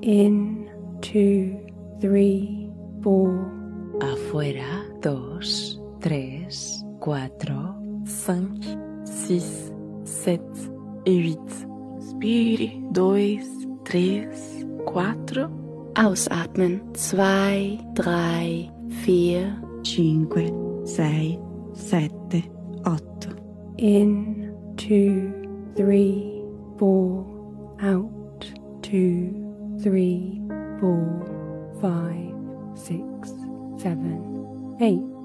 In, 2, 3, 4. Afuera, 2, 3, 4. 5, 6, 7 et 8. Inspire, 2, 3, 4. Ausatmen, 2, 3, 4. 5, 6, 7, 8. In, 2, 3, 4. Out, 2, 3, 4, 5, 6, 7, 8.